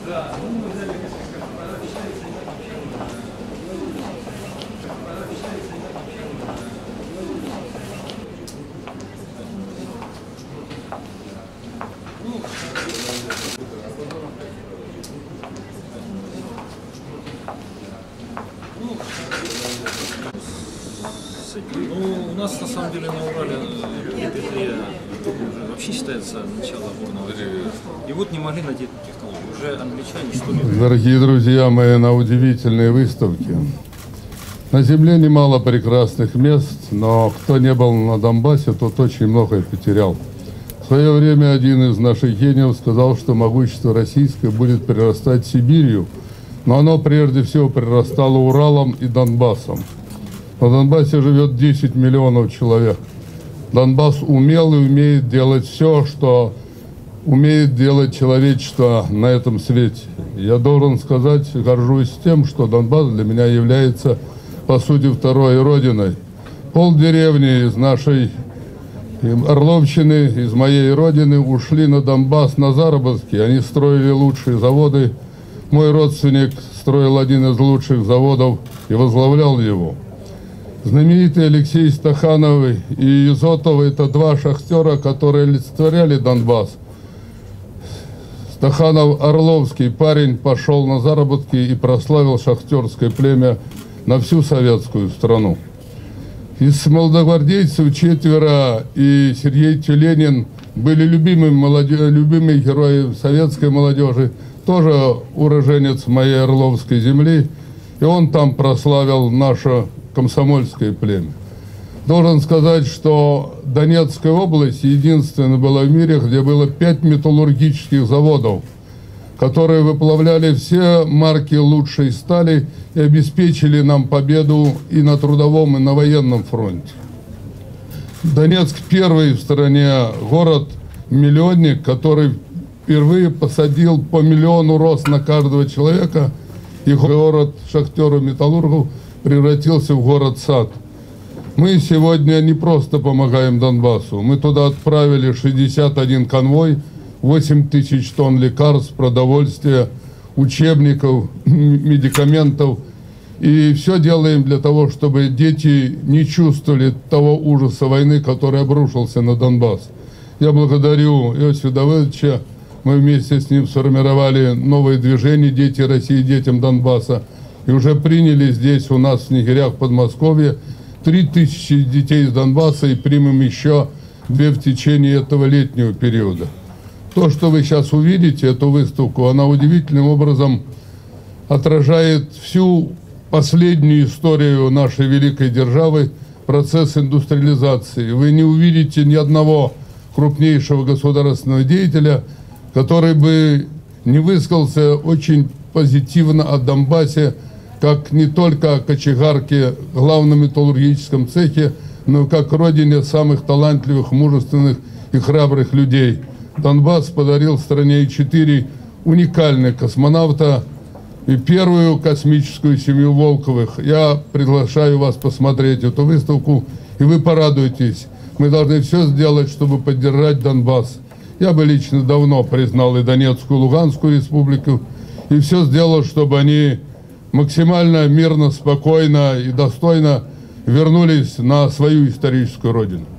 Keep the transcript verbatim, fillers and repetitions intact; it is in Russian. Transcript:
Ну, у нас на самом деле на Урале петля вообще считается начало горного времени. И вот не могли найти эту технологию. Уже англичане сто лет. Дорогие друзья мои, на удивительной выставке. На Земле немало прекрасных мест, но кто не был на Донбассе, тот очень многое потерял. В свое время один из наших гениев сказал, что могущество российское будет прирастать Сибирью, но оно прежде всего прирастало Уралом и Донбассом. На Донбассе живет десять миллионов человек. Донбасс умел и умеет делать все, что умеет делать человечество на этом свете. Я должен сказать, горжусь тем, что Донбасс для меня является, по сути, второй родиной. Полдеревни из нашей Орловщины, из моей родины, ушли на Донбасс на заработки. Они строили лучшие заводы. Мой родственник строил один из лучших заводов и возглавлял его. Знаменитый Алексей Стаханов и Изотов – это два шахтера, которые олицетворяли Донбасс. Стаханов, орловский парень, пошел на заработки и прославил шахтерское племя на всю советскую страну. Из молодогвардейцев четверо и Сергей Тюленин были любимыми, молодежь, любимыми герои советской молодежи, тоже уроженец моей Орловской земли, и он там прославил наше комсомольское племя. Должен сказать, что Донецкая область единственная была в мире, где было пять металлургических заводов, которые выплавляли все марки лучшей стали и обеспечили нам победу и на трудовом, и на военном фронте. Донецк первый в стране город-миллионник, который впервые посадил по миллиону роз на каждого человека, и город шахтеров-металлургов превратился в город-сад. Мы сегодня не просто помогаем Донбассу, мы туда отправили шестьдесят один конвой, восемь тысяч тонн лекарств, продовольствия, учебников, медикаментов. И все делаем для того, чтобы дети не чувствовали того ужаса войны, который обрушился на Донбасс. Я благодарю Иосифа Давыдовича. Мы вместе с ним сформировали новое движение «Дети России, детям Донбасса». И уже приняли здесь у нас в Снегирях, Подмосковье, три тысячи детей из Донбасса, и примем еще две в течение этого летнего периода. То, что вы сейчас увидите, эту выставку, она удивительным образом отражает всю последнюю историю нашей великой державы, процесс индустриализации. Вы не увидите ни одного крупнейшего государственного деятеля, который бы не высказался очень позитивно о Донбассе, как не только о кочегарке, главном металлургическом цехе, но и как родине самых талантливых, мужественных и храбрых людей. Донбасс подарил стране четыре уникальных космонавта и первую космическую семью Волковых. Я приглашаю вас посмотреть эту выставку, и вы порадуетесь. Мы должны все сделать, чтобы поддержать Донбасс. Я бы лично давно признал и Донецкую, и Луганскую республику, и все сделал, чтобы они максимально мирно, спокойно и достойно вернулись на свою историческую родину.